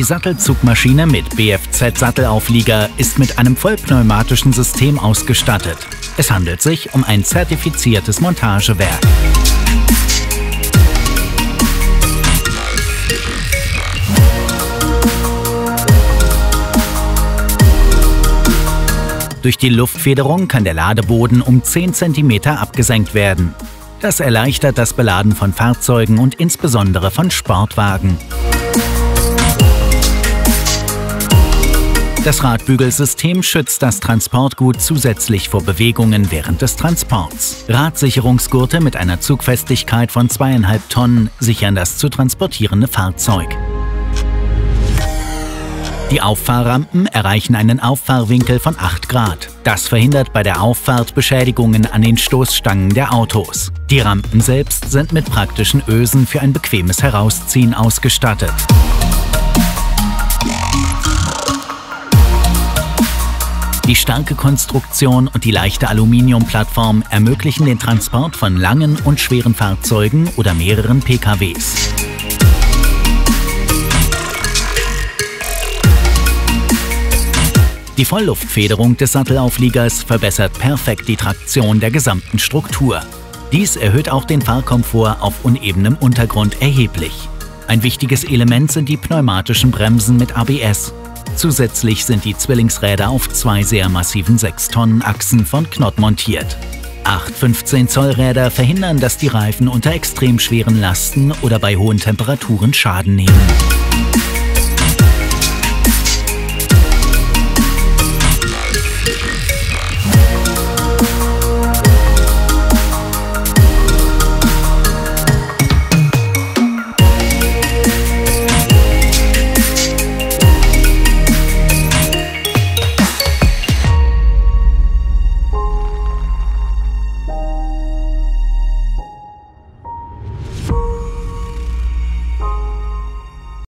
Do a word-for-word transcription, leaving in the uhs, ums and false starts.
Sattelzugmaschine mit B F Z-Sattelauflieger ist mit einem vollpneumatischen System ausgestattet. Es handelt sich um ein zertifiziertes Montagewerk. Durch die Luftfederung kann der Ladeboden um zehn Zentimeter abgesenkt werden. Das erleichtert das Beladen von Fahrzeugen und insbesondere von Sportwagen. Das Radbügelsystem schützt das Transportgut zusätzlich vor Bewegungen während des Transports. Radsicherungsgurte mit einer Zugfestigkeit von zweieinhalb Tonnen sichern das zu transportierende Fahrzeug. Die Auffahrrampen erreichen einen Auffahrwinkel von acht Grad. Das verhindert bei der Auffahrt Beschädigungen an den Stoßstangen der Autos. Die Rampen selbst sind mit praktischen Ösen für ein bequemes Herausziehen ausgestattet. Die starke Konstruktion und die leichte Aluminiumplattform ermöglichen den Transport von langen und schweren Fahrzeugen oder mehreren P K Ws. Die Vollluftfederung des Sattelaufliegers verbessert perfekt die Traktion der gesamten Struktur. Dies erhöht auch den Fahrkomfort auf unebenem Untergrund erheblich. Ein wichtiges Element sind die pneumatischen Bremsen mit A B S. Zusätzlich sind die Zwillingsräder auf zwei sehr massiven sechs Tonnen Achsen von Knott montiert. Acht fünfzehn Zoll Räder verhindern, dass die Reifen unter extrem schweren Lasten oder bei hohen Temperaturen Schaden nehmen.